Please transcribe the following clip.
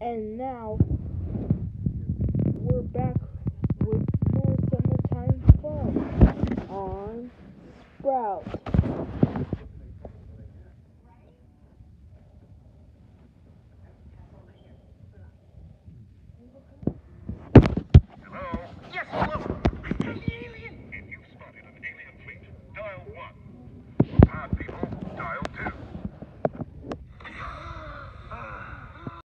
And now we're back with more summertime fun on Sprout.